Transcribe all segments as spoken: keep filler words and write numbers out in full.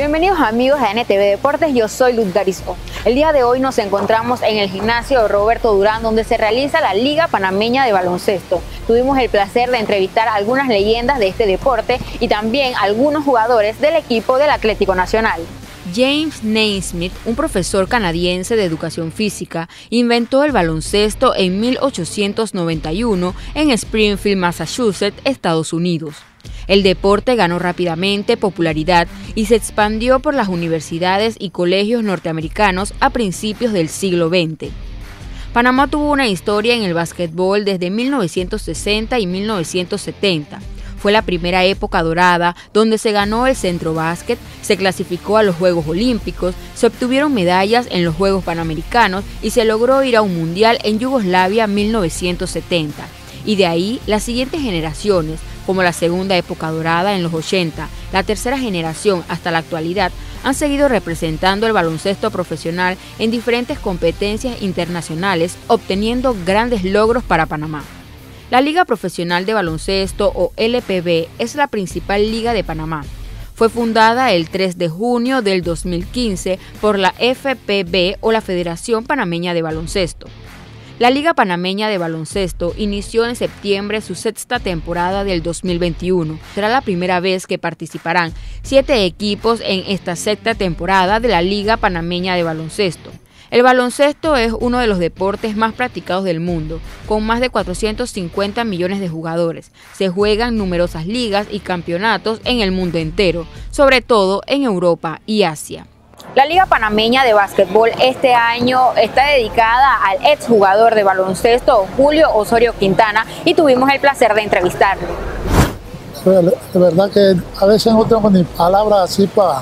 Bienvenidos amigos a N T V Deportes, yo soy Luz Garizó. El día de hoy nos encontramos en el gimnasio Roberto Durán, donde se realiza la Liga Panameña de Baloncesto. Tuvimos el placer de entrevistar a algunas leyendas de este deporte y también a algunos jugadores del equipo del Atlético Nacional. James Naismith, un profesor canadiense de educación física, inventó el baloncesto en mil ochocientos noventa y uno en Springfield, Massachusetts, Estados Unidos. El deporte ganó rápidamente popularidad y se expandió por las universidades y colegios norteamericanos a principios del siglo veinte. Panamá tuvo una historia en el básquetbol desde mil novecientos sesenta y mil novecientos setenta. Fue la primera época dorada donde se ganó el centro básquet, se clasificó a los Juegos Olímpicos, se obtuvieron medallas en los Juegos Panamericanos y se logró ir a un mundial en Yugoslavia mil novecientos setenta. Y de ahí las siguientes generaciones, como la segunda época dorada en los ochenta, la tercera generación hasta la actualidad, han seguido representando el baloncesto profesional en diferentes competencias internacionales, obteniendo grandes logros para Panamá. La Liga Profesional de Baloncesto, o L P B, es la principal liga de Panamá. Fue fundada el tres de junio del dos mil quince por la F P B, o la Federación Panameña de Baloncesto. La Liga Panameña de Baloncesto inició en septiembre su sexta temporada del dos mil veintiuno. Será la primera vez que participarán siete equipos en esta sexta temporada de la Liga Panameña de Baloncesto. El baloncesto es uno de los deportes más practicados del mundo, con más de cuatrocientos cincuenta millones de jugadores. Se juegan numerosas ligas y campeonatos en el mundo entero, sobre todo en Europa y Asia. La Liga Panameña de Básquetbol este año está dedicada al exjugador de baloncesto Julio Osorio Quintana y tuvimos el placer de entrevistarlo. De verdad que a veces no tengo ni palabras así para,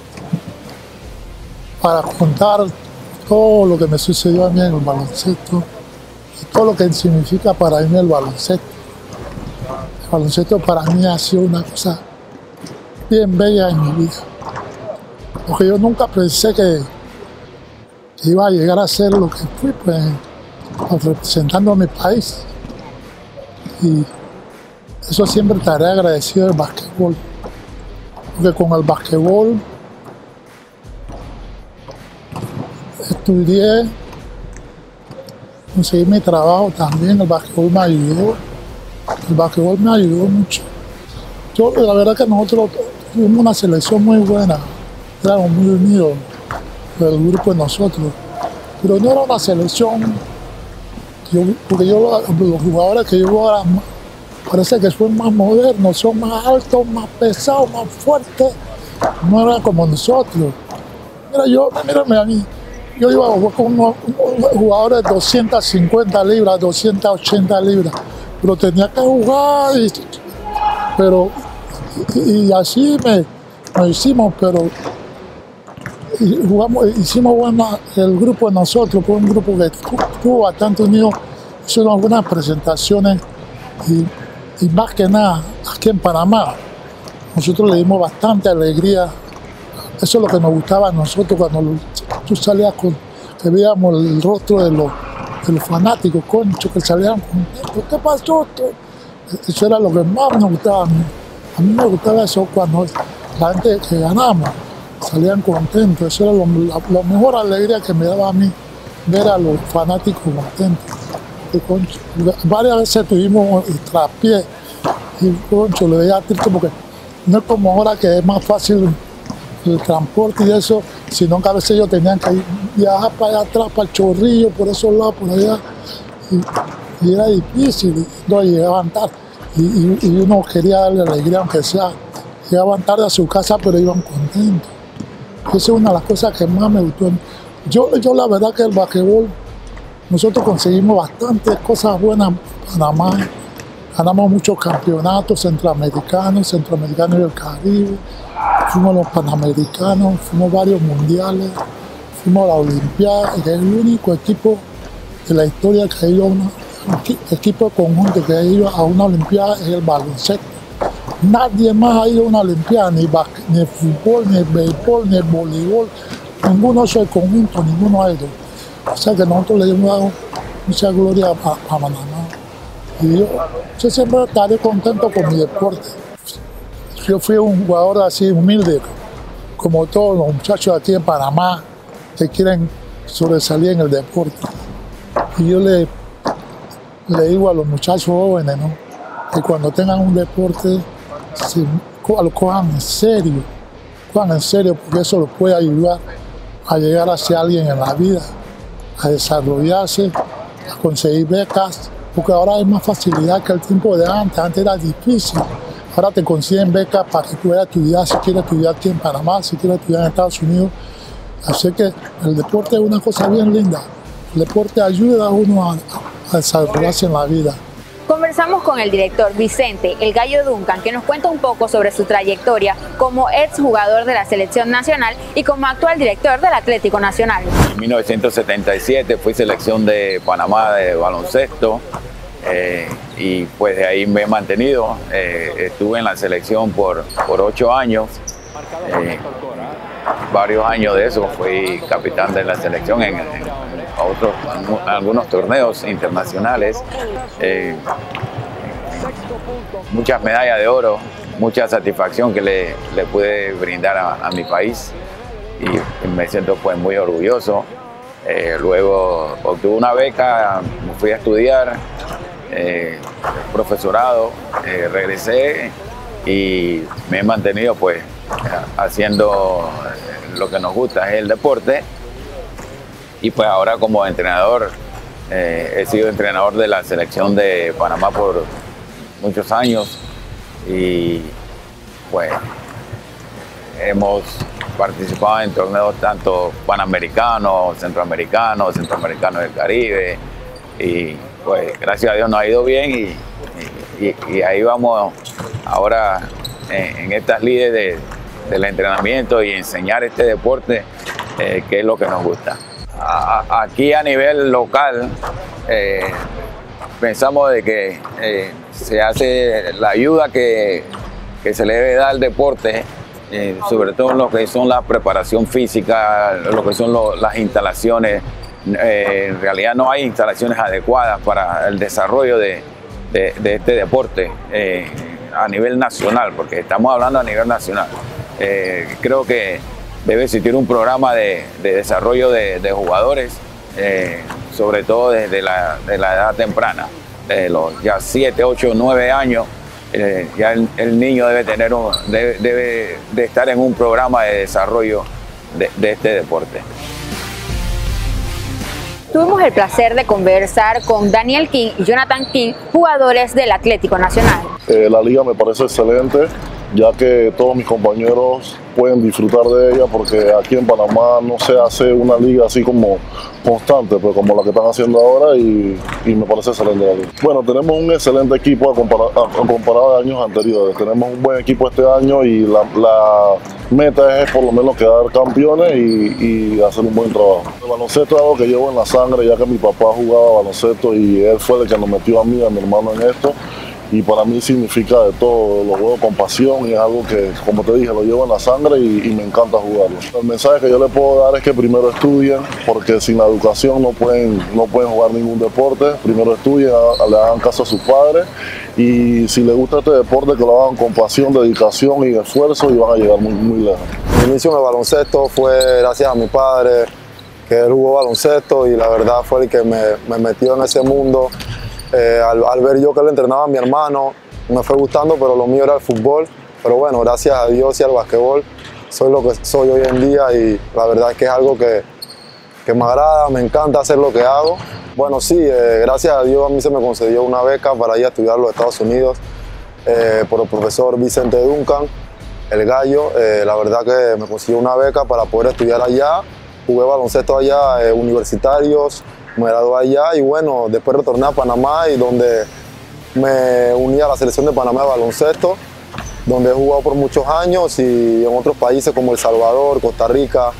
para contar todo lo que me sucedió a mí en el baloncesto y todo lo que significa para mí el baloncesto. El baloncesto para mí ha sido una cosa bien bella en mi vida. Porque yo nunca pensé que iba a llegar a ser lo que fui, pues, representando a mi país. Y eso siempre estaré agradecido del básquetbol. Porque con el básquetbol estudié, conseguí mi trabajo también, el básquetbol me ayudó. El básquetbol me ayudó mucho. Yo, la verdad que nosotros tuvimos una selección muy buena. Éramos muy unidos, el grupo de nosotros, pero no era una selección, yo, porque yo, los jugadores que yo ahora parece que son más modernos, son más altos, más pesados, más fuertes, no eran como nosotros. Mira, yo, mírame a mí, yo iba a jugar con unos, unos jugadores de doscientas cincuenta libras, doscientas ochenta libras, pero tenía que jugar, y, pero, y, y así me, me hicimos, pero Y jugamos, hicimos buena, el grupo de nosotros, fue un grupo que estuvo bastante unido, hicieron algunas presentaciones y, y más que nada aquí en Panamá. Nosotros le dimos bastante alegría, eso es lo que nos gustaba a nosotros cuando tú salías con, que veíamos el rostro de los, de los fanáticos, concho, que salían contentos. ¿Qué pasó? Eso era lo que más nos gustaba a mí. A mí me gustaba eso cuando la gente que ganamos salían contentos, eso era lo, la, la mejor alegría que me daba a mí, ver a los fanáticos contentos. Y, concho, varias veces tuvimos el traspié y concho, le veía triste porque no es como ahora que es más fácil el transporte y eso, sino que a veces ellos tenían que ir, viajar para allá atrás, para el Chorrillo, por esos lados, por allá, y, y era difícil, no llegaban tarde, y, y, y uno quería darle alegría, aunque sea, llegaban tarde a su casa, pero iban contentos. Esa es una de las cosas que más me gustó. Yo, yo la verdad que el basquetbol, nosotros conseguimos bastantes cosas buenas en Panamá. Ganamos muchos campeonatos centroamericanos, centroamericanos del Caribe. Fuimos los panamericanos, fuimos varios mundiales, fuimos a la Olimpiada, que es el único equipo de la historia que ha ido a una, equipo conjunto que ha ido a una Olimpiada es el baloncesto. Nadie más ha ido a una Olimpiada, ni, ni fútbol, ni béisbol, ni voleibol, ninguno es el conjunto, ninguno ha ido. O sea que nosotros le hemos dado mucha gloria a, a Panamá. Y yo, yo siempre estaré contento con mi deporte. Yo fui un jugador así humilde, como todos los muchachos aquí en Panamá que quieren sobresalir en el deporte. Y yo le, le digo a los muchachos jóvenes, ¿no?, que cuando tengan un deporte se, lo cojan en serio, cojan en serio, porque eso los puede ayudar a llegar hacia alguien en la vida, a desarrollarse, a conseguir becas, porque ahora hay más facilidad que el tiempo de antes. Antes era difícil. Ahora te consiguen becas para que puedas estudiar, si quieres estudiar aquí en Panamá, si quieres estudiar en Estados Unidos. Así que el deporte es una cosa bien linda. El deporte ayuda a uno a, a desarrollarse en la vida. Conversamos con el director Vicente El Gallo Duncan, que nos cuenta un poco sobre su trayectoria como exjugador de la selección nacional y como actual director del Atlético Nacional. En mil novecientos setenta y siete fui selección de Panamá de baloncesto eh, y pues de ahí me he mantenido. Eh, estuve en la selección por, por ocho años. Eh, varios años de eso fui capitán de la selección en, en otros, en algunos torneos internacionales. Eh, muchas medallas de oro, mucha satisfacción que le, le pude brindar a, a mi país y me siento pues muy orgulloso. Eh, luego obtuve una beca, me fui a estudiar eh, profesorado, eh, regresé y me he mantenido pues haciendo lo que nos gusta, es el deporte. Y pues ahora como entrenador, eh, he sido entrenador de la selección de Panamá por muchos años y pues hemos participado en torneos tanto panamericanos, centroamericanos, centroamericanos del Caribe y pues gracias a Dios nos ha ido bien y, y, y ahí vamos ahora en, en estas líderes de, del entrenamiento y enseñar este deporte eh, que es lo que nos gusta. A, aquí a nivel local eh, pensamos de que eh, se hace la ayuda que, que se le debe dar al deporte, eh, sobre todo en lo que son la preparación física, lo que son lo, las instalaciones. Eh, en realidad no hay instalaciones adecuadas para el desarrollo de, de, de este deporte eh, a nivel nacional, porque estamos hablando a nivel nacional. Eh, creo que debe existir un programa de, de desarrollo de, de jugadores, eh, sobre todo desde la, de la edad temprana, de los ya siete, ocho, nueve años, eh, ya el, el niño debe, tener un, debe, debe de estar en un programa de desarrollo de, de este deporte. Tuvimos el placer de conversar con Daniel King y Jonathan King, jugadores del Atlético Nacional. Eh, la liga me parece excelente, ya que todos mis compañeros pueden disfrutar de ella, porque aquí en Panamá no se hace una liga así como constante, pero como la que están haciendo ahora, y, y me parece excelente la liga. Bueno, tenemos un excelente equipo a comparar, a, a comparado a años anteriores. Tenemos un buen equipo este año y la, la meta es por lo menos quedar campeones y, y hacer un buen trabajo. El baloncesto es algo que llevo en la sangre, ya que mi papá jugaba baloncesto y él fue el que nos metió a mí y a mi hermano en esto. Y para mí significa de todo, lo juego con pasión y es algo que, como te dije, lo llevo en la sangre y, y me encanta jugarlo. El mensaje que yo le puedo dar es que primero estudien, porque sin la educación no pueden, no pueden jugar ningún deporte. Primero estudien, le hagan caso a sus padres y si les gusta este deporte, que lo hagan con pasión, dedicación y esfuerzo y van a llegar muy, muy lejos. Mi inicio en el baloncesto fue gracias a mi padre, que él jugó baloncesto y la verdad fue el que me, me metió en ese mundo. Eh, al, al ver yo que él entrenaba a mi hermano, me fue gustando, pero lo mío era el fútbol. Pero bueno, gracias a Dios y al basquetbol, soy lo que soy hoy en día y la verdad es que es algo que, que me agrada, me encanta hacer lo que hago. Bueno, sí, eh, gracias a Dios a mí se me concedió una beca para ir a estudiar a los Estados Unidos eh, por el profesor Vicente Duncan, el Gallo. Eh, la verdad que me consiguió una beca para poder estudiar allá. Jugué baloncesto allá, eh, universitarios, me gradué allá y bueno, después retorné a Panamá y donde me uní a la selección de Panamá de baloncesto, donde he jugado por muchos años y en otros países como El Salvador, Costa Rica,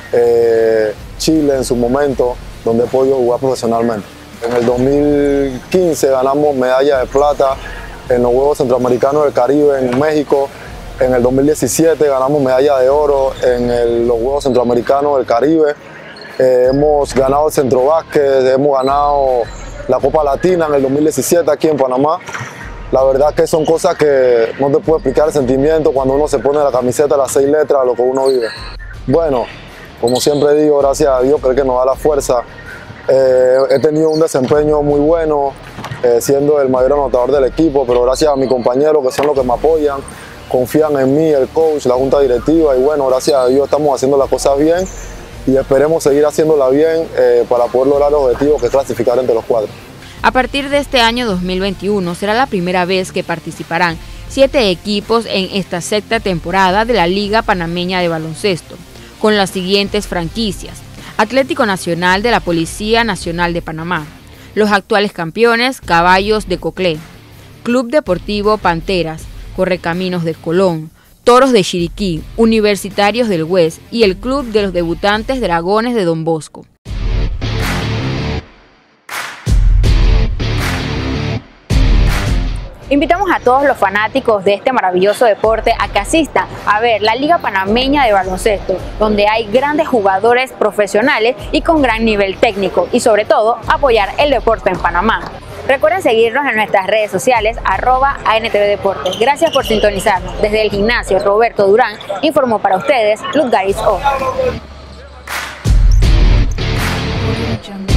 eh, Chile en su momento, donde he podido jugar profesionalmente. En el dos mil quince ganamos medalla de plata en los Juegos Centroamericanos del Caribe en México. En el dos mil diecisiete ganamos medalla de oro en el, los Juegos Centroamericanos del Caribe. Eh, hemos ganado el Centro Básquet, hemos ganado la Copa Latina en el dos mil diecisiete aquí en Panamá. La verdad que son cosas que no te puedo explicar el sentimiento cuando uno se pone la camiseta, las seis letras, lo que uno vive. Bueno, como siempre digo, gracias a Dios, creo que nos da la fuerza. Eh, he tenido un desempeño muy bueno, eh, siendo el mayor anotador del equipo, pero gracias a mis compañeros que son los que me apoyan, confían en mí, el coach, la junta directiva, y bueno, gracias a Dios estamos haciendo las cosas bien y esperemos seguir haciéndolas bien eh, para poder lograr el objetivo que es clasificar entre los cuatro. A partir de este año dos mil veintiuno será la primera vez que participarán siete equipos en esta sexta temporada de la Liga Panameña de Baloncesto, con las siguientes franquicias: Atlético Nacional de la Policía Nacional de Panamá, los actuales campeones Caballos de Coclé, Club Deportivo Panteras, Correcaminos de Colón, Toros de Chiriquí, Universitarios del West y el Club de los Debutantes Dragones de Don Bosco. Invitamos a todos los fanáticos de este maravilloso deporte a que asistan a ver la Liga Panameña de Baloncesto, donde hay grandes jugadores profesionales y con gran nivel técnico, y sobre todo apoyar el deporte en Panamá. Recuerden seguirnos en nuestras redes sociales, arroba A N T V Deportes. Gracias por sintonizarnos. Desde el gimnasio Roberto Durán informó para ustedes Luz Garis O.